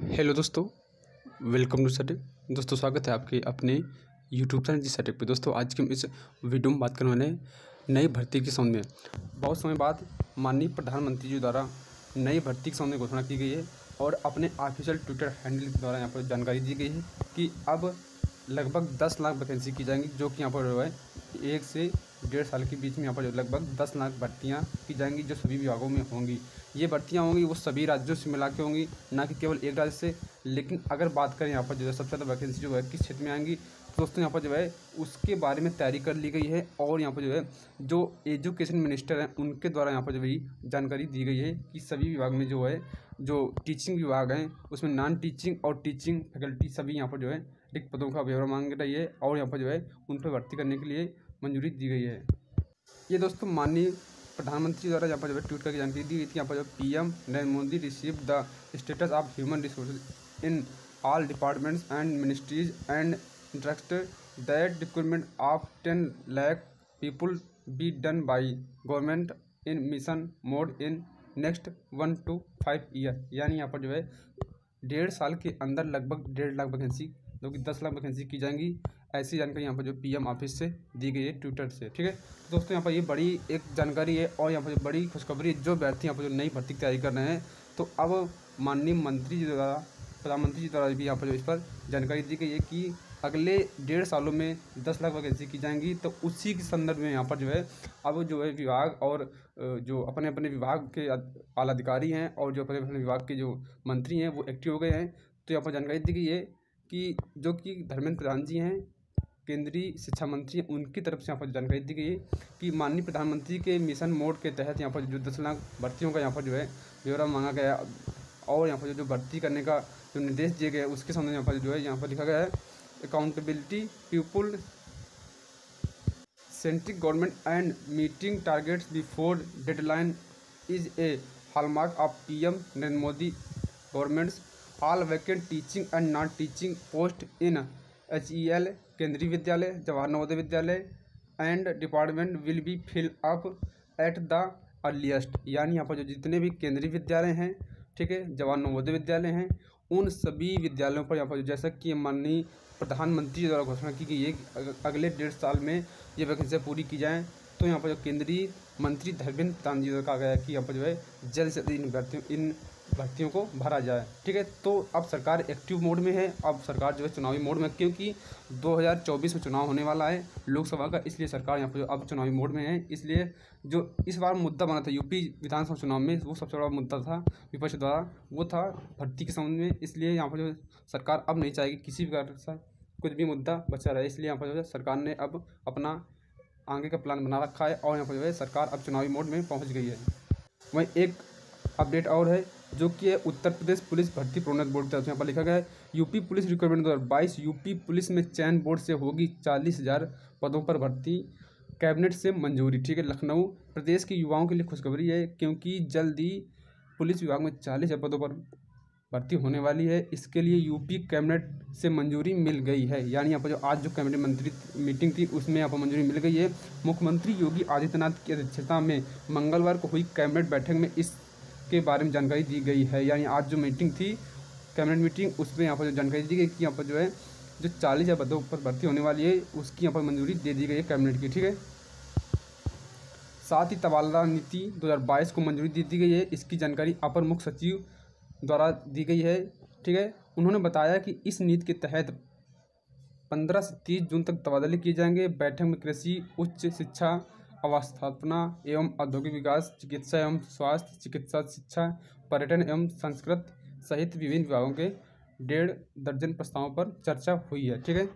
Hello दोस्तों, welcome to steak. दोस्तों स्वागत है आपके अपने यूट्यूब चैनल जी सटेक पे। दोस्तों आज के हम इस वीडियो में बात करने वाले हैं नई भर्ती के संबंध में। बहुत समय बाद माननीय प्रधानमंत्री जी द्वारा नई भर्ती के संबंध में घोषणा की गई है और अपने ऑफिशियल ट्विटर हैंडल के द्वारा यहाँ पर जानकारी दी गई है कि अब लगभग 10 लाख वैकेंसी की जाएंगी, जो कि यहाँ पर जो है 1 से 1.5 साल के बीच में यहाँ पर लगभग 10 लाख भर्तियाँ की जाएंगी, जो सभी विभागों में होंगी। ये भर्तियाँ होंगी वो सभी राज्यों से मिला के होंगी, ना कि केवल एक राज्य से। लेकिन अगर बात करें यहाँ पर जो है सबसे ज़्यादा वैकेंसी जो है किस क्षेत्र में आएंगी, तो दोस्तों यहाँ पर जो है उसके बारे में तैयारी कर ली गई है और यहाँ पर जो है जो एजुकेशन मिनिस्टर हैं उनके द्वारा यहाँ पर जो है जानकारी दी गई है कि सभी विभाग में जो है जो टीचिंग विभाग हैं उसमें नॉन टीचिंग और टीचिंग फैकल्टी सभी यहाँ पर जो है रिक्त पदों का ब्यौरा मांग रही है और यहाँ पर जो है उन पर भर्ती करने के लिए मंजूरी दी गई है। ये दोस्तों माननीय प्रधानमंत्री द्वारा यहाँ पर जो है ट्वीट करके जानकारी दी गई थी। यहाँ पर जो PM Narendra Modi receive the status of human resources in all departments and ministries and interested that recruitment of 10 lakh people be done by government in mission mode in next 1 to 5 year. यानी यहाँ पर जो है 1.5 साल के अंदर लगभग 1.5 लाख वैकेंसी, जो कि 10 लाख वैकेंसी की जाएंगी। ऐसी जानकारी यहाँ पर जो पीएम ऑफिस से दी गई है ट्विटर से। ठीक है तो दोस्तों यहाँ पर ये बड़ी एक जानकारी है और यहाँ पर जो बड़ी खुशखबरी है, जो अभ्यर्थी यहाँ पर जो नई भर्ती की तैयारी कर रहे हैं, तो अब माननीय मंत्री जी द्वारा प्रधानमंत्री जी द्वारा भी यहाँ पर जो इस पर जानकारी दी गई है कि अगले 1.5 सालों में 10 लाख वैकेंसी की जाएंगी। तो उसी के संदर्भ में यहाँ पर जो है अब जो है विभाग और जो अपने अपने विभाग के आला अधिकारी हैं और जो अपने अपने विभाग के जो मंत्री हैं वो एक्टिव हो गए हैं। तो यहाँ पर जानकारी दी गई है कि जो कि धर्मेंद्र प्रधान जी हैं, केंद्रीय शिक्षा मंत्री, उनकी तरफ से यहाँ पर जानकारी दी गई है कि माननीय प्रधानमंत्री के मिशन मोड के तहत यहाँ पर जो 10 लाख भर्तियों का यहाँ पर जो है ब्यौरा मांगा गया और यहाँ पर जो भर्ती करने का जो निर्देश दिए गए उसके सामने यहाँ पर लिखा गया है accountability people centric government and meeting targets before deadline is a hallmark of PM Narendra Modi government's. All vacant teaching and non teaching post in HEL Kendriya Vidyalaya, Jawahar Navodaya Vidyalaya and department will be fill up at the earliest. यानी यहाँ पर जो जितने भी केंद्रीय विद्यालय हैं, ठीक है, जवाहर नवोदय विद्यालय हैं, उन सभी विद्यालयों पर यहाँ पर जैसा कि माननीय प्रधानमंत्री द्वारा घोषणा की गई है कि अगले 1.5 साल में ये वैकेंसियाँ पूरी की जाएँ। तो यहाँ पर जो केंद्रीय मंत्री धर्मेंद्र प्रधान जी द्वारा कहा गया है कि यहाँ पर जो है जल्द से जल्द इन भर्तियों को भरा जाए। ठीक है तो अब सरकार एक्टिव मोड में है, अब सरकार जो है चुनावी मोड में, क्योंकि 2024 में चुनाव होने वाला है लोकसभा का, इसलिए सरकार यहाँ पर अब चुनावी मोड में है। इसलिए जो इस बार मुद्दा बना था यूपी विधानसभा चुनाव में, वो सबसे बड़ा मुद्दा था विपक्ष द्वारा, वो था भर्ती के संबंध में। इसलिए यहाँ पर जो सरकार अब नहीं चाहेगी किसी प्रकार से कुछ भी मुद्दा बचा रहे, इसलिए यहाँ पर जो है सरकार ने अब अपना आगे का प्लान बना रखा है और यहाँ पर जो है सरकार अब चुनावी मोड में पहुँच गई है। वहीं एक अपडेट और है जो कि है उत्तर प्रदेश पुलिस भर्ती प्रोन्नत बोर्ड की तरफ से। यहाँ पर लिखा गया है UP police recruitment 2022 UP police में चयन बोर्ड से होगी 40,000 पदों पर भर्ती, कैबिनेट से मंजूरी। ठीक है, लखनऊ प्रदेश के युवाओं के लिए खुशखबरी है क्योंकि जल्द ही पुलिस विभाग में 40,000 पदों पर भर्ती होने वाली है। इसके लिए यूपी कैबिनेट से मंजूरी मिल गई है। यानी यहाँ पर जो आज जो कैबिनेट मंत्री मीटिंग थी उसमें यहाँ पर मंजूरी मिल गई है। मुख्यमंत्री योगी आदित्यनाथ की अध्यक्षता में मंगलवार को हुई कैबिनेट बैठक में इस के बारे में जानकारी दी गई है। यानी आज जो मीटिंग थी कैबिनेट मीटिंग, उसमें यहाँ पर जो जानकारी दी गई कि यहाँ पर जो है जो 40,000 पदों पर भर्ती होने वाली है उसकी यहाँ पर मंजूरी दे दी गई है कैबिनेट की। ठीक है, साथ ही तबादला नीति 2022 को मंजूरी दे दी गई है। इसकी जानकारी अपर मुख्य सचिव द्वारा दी गई है। ठीक है, उन्होंने बताया कि इस नीति के तहत 15 से 30 जून तक तबादले किए जाएंगे। बैठक में कृषि, उच्च शिक्षा, अवस्थापना एवं औद्योगिक विकास, चिकित्सा एवं स्वास्थ्य, चिकित्सा शिक्षा, पर्यटन एवं संस्कृत सहित विभिन्न विभागों के 1.5 दर्जन प्रस्तावों पर चर्चा हुई है। ठीक है,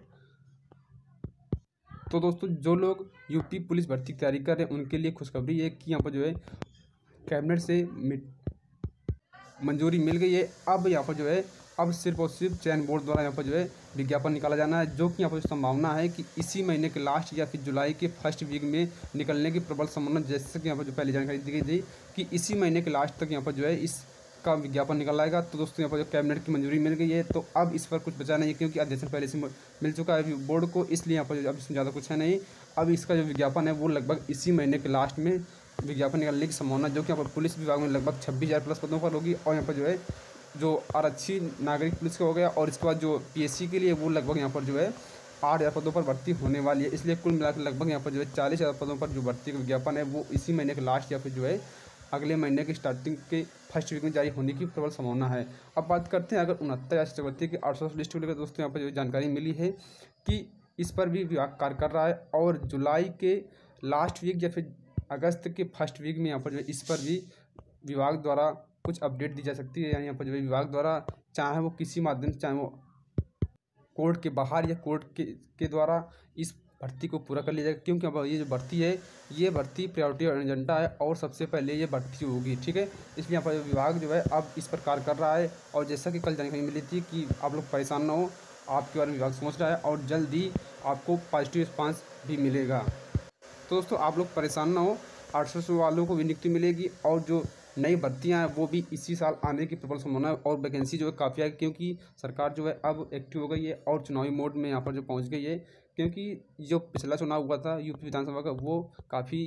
तो दोस्तों जो लोग यूपी पुलिस भर्ती की तैयारी कर रहे हैं उनके लिए खुशखबरी है कि यहाँ पर जो है कैबिनेट से मंजूरी मिल गई है। अब यहाँ पर जो है अब सिर्फ और सिर्फ चयन बोर्ड द्वारा यहाँ पर जो है विज्ञापन निकाला जाना है, जो कि यहाँ पर संभावना है कि इसी महीने के लास्ट या फिर जुलाई के फर्स्ट वीक में निकलने की प्रबल संभावना, जैसे कि यहाँ पर जो पहले जानकारी दी गई थी कि इसी महीने के लास्ट तक यहाँ पर जो है इसका विज्ञापन निकल आएगा। तो दोस्तों यहाँ पर जो कैबिनेट की मंजूरी मिल गई है, तो अब इस पर कुछ बचा नहीं है क्योंकि आदेश पहले से मिल चुका है बोर्ड को, इसलिए यहाँ पर अब इसमें ज़्यादा कुछ है नहीं। अब इसका जो विज्ञापन है वो लगभग इसी महीने के लास्ट में विज्ञापन निकलने की संभावना, जो कि यहाँ पर पुलिस विभाग में लगभग 26,000 प्लस पदों पर होगी और यहाँ पर जो है जो आरक्षी नागरिक पुलिस का हो गया, और इसके बाद जो पीएससी के लिए वो लगभग यहाँ पर जो है 8,000 पदों पर भर्ती होने वाली है। इसलिए कुल मिलाकर लगभग यहाँ पर जो है 40,000 पदों पर जो भर्ती का विज्ञापन है वो इसी महीने के लास्ट या फिर जो है अगले महीने की स्टार्टिंग के फर्स्ट वीक में जारी होने की प्रबल संभावना है। अब बात करते हैं अगर 69 चक्रवर्ती की 800 लिस्ट को लेकर दोस्तों यहाँ पर जो जानकारी मिली है कि इस पर भी विभाग कार्य कर रहा है, और जुलाई के लास्ट वीक या फिर अगस्त के फर्स्ट वीक में यहाँ पर जो है इस पर भी विभाग द्वारा कुछ अपडेट दी जा सकती है। यानी यहाँ पर जो है विभाग द्वारा चाहे वो किसी माध्यम से, चाहे वो कोर्ट के बाहर या कोर्ट के द्वारा इस भर्ती को पूरा कर लिया जाएगा, क्योंकि अब ये जो भर्ती है ये भर्ती प्रायोरिटी एजेंडा है और सबसे पहले ये भर्ती होगी, ठीक है। इसलिए यहाँ पर विभाग जो है अब इस पर कार्य कर रहा है, और जैसा कि कल जानकारी मिली थी कि आप लोग परेशान ना हो, आपके बारे में विभाग सोच रहा है और जल्द ही आपको पॉजिटिव रिस्पांस भी मिलेगा। तो दोस्तों आप लोग परेशान ना हो, 800 वालों को भी नियुक्ति मिलेगी, और जो नई भर्तियां हैं वो भी इसी साल आने की प्रबल संभावना है, और वैकेंसी जो है काफ़ी है, क्योंकि सरकार जो है अब एक्टिव हो गई है और चुनावी मोड में यहाँ पर जो पहुँच गई है। क्योंकि जो पिछला चुनाव हुआ था यूपी विधानसभा का, वो काफ़ी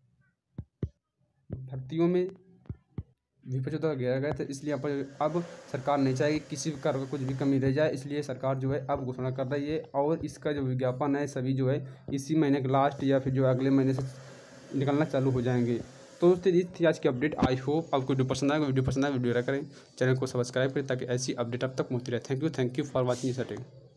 भर्तियों में विपक्ष द्वारा घेरा गया था, इसलिए यहाँ पर अब सरकार नहीं चाहेगी किसी प्रकार का कुछ भी कमी रह जाए, इसलिए सरकार जो है अब घोषणा कर रही है, और इसका जो विज्ञापन है सभी जो है इसी महीने के लास्ट या फिर जो अगले महीने से निकलना चालू हो जाएंगे। तो दोस्तों ये थी आज की अपडेट। आई होप आपको वीडियो पसंद आएगा। वीडियो पसंद आए वीडियो करें, चैनल को सब्सक्राइब करें ताकि ऐसी अपडेट अब तक पहुँचती रहे। Thank you for watching this video.